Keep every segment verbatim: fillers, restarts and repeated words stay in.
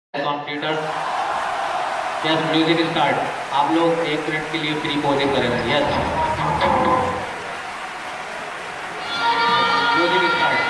Competitor yes music start. आप लोग एक मिनट के लिए फ्री पोजिंग करेंगे। Yes music start.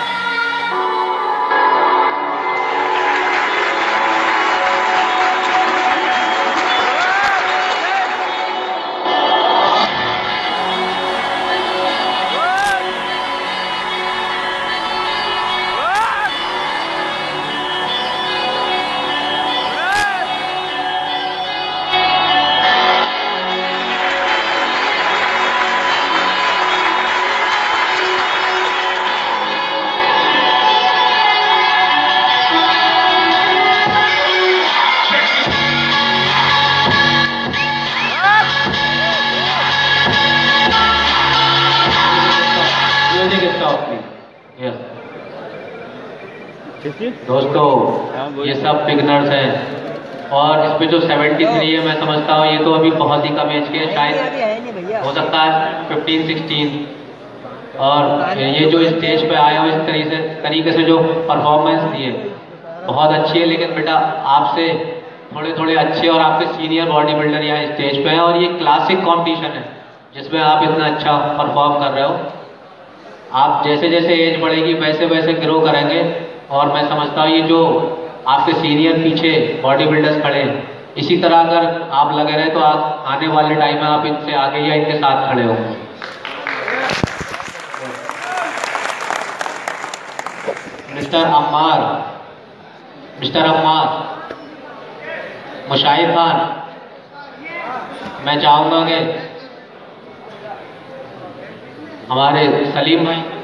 दोस्तों ये सब बिगनर्स हैं और इसमें जो तिहत्तर है मैं समझता हूँ ये तो अभी बहुत ही कम एज के हैं, शायद हो सकता है पंद्रह सोलह। और ये जो स्टेज पे आए हो इस तरीके से तरीके से जो परफॉर्मेंस दिए बहुत अच्छी है, लेकिन बेटा आपसे थोड़े थोड़े अच्छे और आपके सीनियर बॉडी बिल्डर यहाँ स्टेज पे हैं और ये क्लासिक कॉम्पिटिशन है जिसमें आप इतना अच्छा परफॉर्म कर रहे हो। आप जैसे जैसे एज बढ़ेगी वैसे वैसे ग्रो करेंगे और मैं समझता हूँ ये जो आपके सीनियर पीछे बॉडी बिल्डर्स खड़े हैं इसी तरह अगर आप लगे रहे तो आप आने वाले टाइम में आप इनसे आगे या इनके साथ खड़े होंगे। मिस्टर अम्मार मिस्टर अम्मार मुशाहिद खान, मैं चाहूँगा कि हमारे सलीम भाई